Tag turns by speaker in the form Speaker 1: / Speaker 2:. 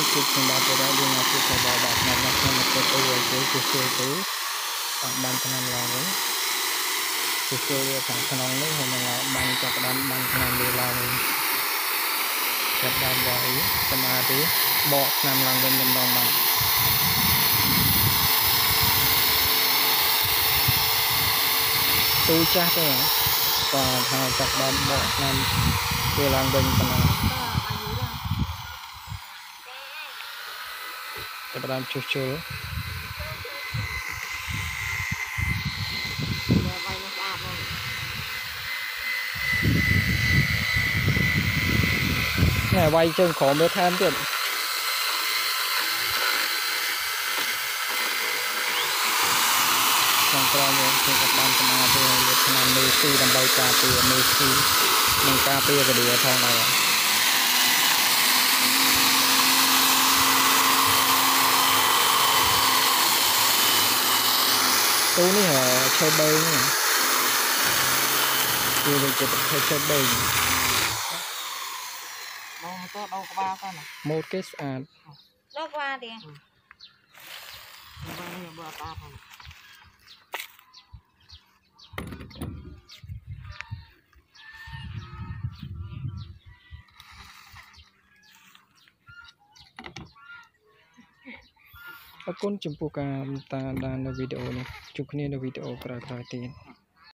Speaker 1: chụp trên ba cái đó đi ngọc chụp theo bảo bạc này ngọc nó một cái rồi cái chụp tới ban thằng làm đấy chụp thằng thằng đấy hôm nay ban cho cái ban thằng đi làm chặt đam vào ý xem ai tí bỏ làm bên mình đồng bằng tôi chắc đấy và thằng chặt đam bỏ làm đi làm bên thằng chặt đam chụp chụp này quay chân khó mới tham tiền trong con này thì các bạn sẽ làm từ làm Messi làm bay cà phê Messi mình cà phê cái điều thằng này tôi này là chơi bay này tôi được chơi bay đâu có ba con một cái
Speaker 2: đâu qua đi
Speaker 1: Akun jumpa ta dalam video ni, cukup ni video kerajaan.